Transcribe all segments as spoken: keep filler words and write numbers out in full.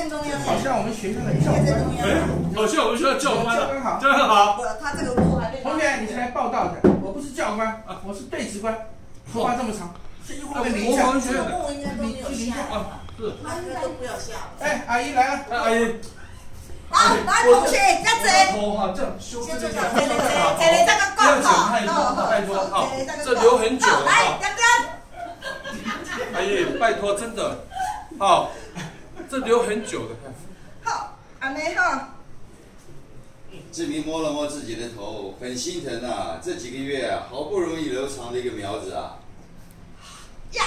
更重要。 好像我们学校的教官， 哎，好像我们学校教官教官好， 教官好。 他这个路还没。 同学，你是来报道的，我不是教官啊，我是对职官，头发这么长，这一会儿淋一下。 这个木应该都没有下啊， 是， 那应该都不要下。 哎，阿姨来了， 阿姨。 好，来同学，这样子。 头哈，这样修这个。 这里这里这个够好， 太多太多啊， 这留很久了。 来，刚刚。 阿姨，拜托，真的，好，这留很久的。 好，安尼哈。 志明摸了摸自己的头，很心疼啊！这几个月啊，好不容易留长的一个苗子啊。 呀。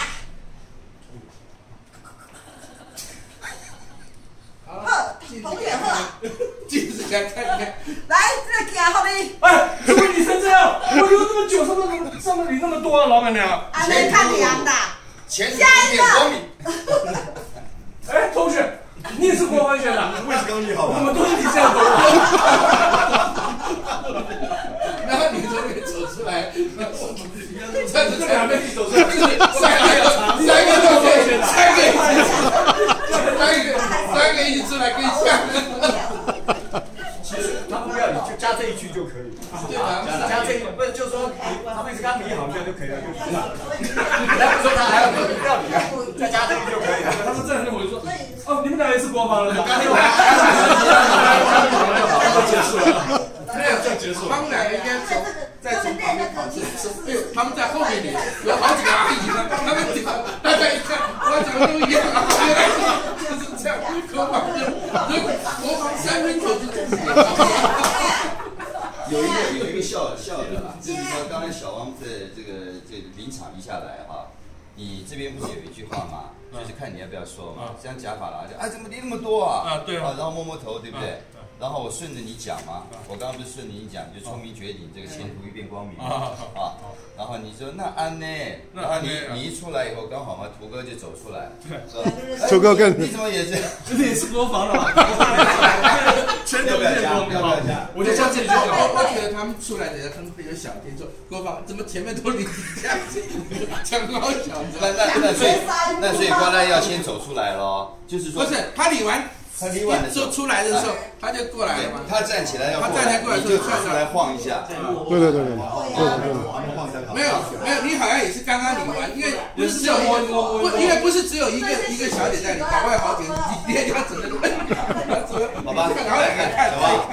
好，同学好啊， 镜子来看看。 来，这个镜给你。 哎，怎么你成这样？我留这么久，上面上面你那么多啊，老板娘。 安尼看凉的。 前途一片光明。 哎，同学，你也是国文学的？ 我也是刚你好。 我们都是你这样的。 然后你从里走出来， 这这两边你走出来， 三个三个同学，三个三个三个一起出来跟像。 其实他不要你就加这一句就可以， 对吧？ 加这一句，不是就是说你他们一直刚你好这样就可以了，就不要。然后说他还要不要你啊，再加这个就可以了。 他是这样的，我就说，哦，你们俩也是国防的。 刚才我结束了， 没有这结束。他们两个应该从在从旁边跑出来，哎呦，他们在后面领，有好几个阿姨呢，他们大家一看，我怎么都一样啊？原来就是这样，国防的，国防三分球就这样。 有一个有一个笑笑的啦，就是说刚才小王的这个这个临场一下来哈，你这边不是有一句话吗？就是看你要不要说嘛，像假发啦，就啊怎么离那么多啊？ 啊对啊， 然后摸摸头，对不对？然后我顺着你讲嘛，我刚刚不是顺着你讲，就聪明绝顶，这个前途一片光明嘛啊。然后你说那安呢？然后你你一出来以后刚好嘛，图哥就走出来， 图哥更你怎么也是？ 你也是国防的嘛？全都是国防的，我就像这里就好。 我觉得他们出来的人他们比较小听说国防怎么前面都离这样子，讲好小子。 那那那所以那所以关赖要先走出来咯，就是说不是他理完。 他理完的时候出来的时候，他就过来了嘛。 他站起来要他站起来过来， 你就出来晃一下。 对对对对， 没有没有，你好像也是刚刚理完，因为不是只有摸摸，不，因为不是只有一个一个小姐在理，搞外好几个，你你要整个， 好吧， 赶快来看，